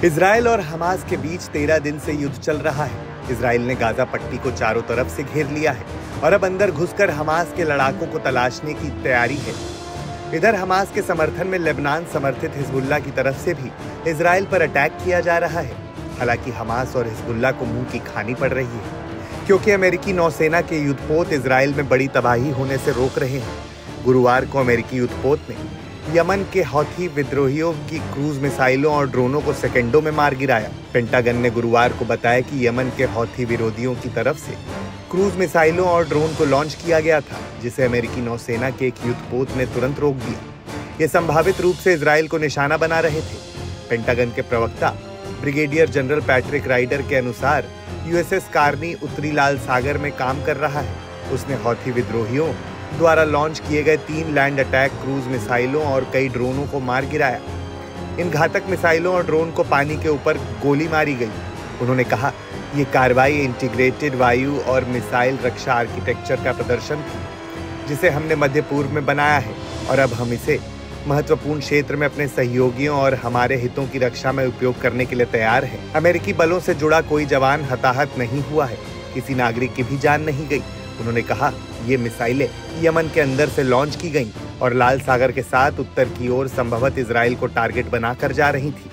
Israel और Hamas के बीच 13 दिन से युद्ध चल रहा है। इजराइल ने गाजा पट्टी को चारों तरफ से घेर लिया है और अब अंदर घुसकर हमास के लड़ाकों को तलाशने की तैयारी है। इधर हमास के समर्थन में लेबनान समर्थित हिजबुल्लाह की तरफ से भी इजराइल पर अटैक किया जा रहा है। हालांकि हमास और हिजबुल्लाह को मुंह की खानी पड़ रही है, क्योंकि अमेरिकी नौसेना के युद्धपोत इजराइल में बड़ी तबाही होने से रोक रहे हैं। गुरुवार को अमेरिकी युद्धपोत ने यमन के हौथी विद्रोहियों की क्रूज मिसाइलों और ड्रोनों को सेकंडों में मार गिराया। पेंटागन ने गुरुवार को बताया कि यमन के हौथी विरोधियों की तरफ से क्रूज मिसाइलों और ड्रोन को लॉन्च किया गया था, जिसे अमेरिकी नौसेना के एक युद्धपोत ने तुरंत रोक दिया। ये संभावित रूप से इजराइल को निशाना बना रहे थे। पेंटागन के प्रवक्ता ब्रिगेडियर जनरल पैट्रिक राइडर के अनुसार यूएसएस कार्नी उत्तरी लाल सागर में काम कर रहा है। उसने हौथी विद्रोहियों द्वारा लॉन्च किए गए 3 लैंड अटैक क्रूज मिसाइलों और कई ड्रोनों को मार गिराया। इन घातक मिसाइलों और ड्रोन को पानी के ऊपर गोली मारी गई। उन्होंने कहा, ये कार्रवाई इंटीग्रेटेड वायु और मिसाइल रक्षा आर्किटेक्चर का प्रदर्शन थी, जिसे हमने मध्य पूर्व में बनाया है और अब हम इसे महत्वपूर्ण क्षेत्र में अपने सहयोगियों और हमारे हितों की रक्षा में उपयोग करने के लिए तैयार है। अमेरिकी बलों से जुड़ा कोई जवान हताहत नहीं हुआ है, किसी नागरिक की भी जान नहीं गई। उन्होंने कहा, ये मिसाइलें यमन के अंदर से लॉन्च की गईं और लाल सागर के साथ उत्तर की ओर संभवतः इजराइल को टारगेट बनाकर जा रही थी।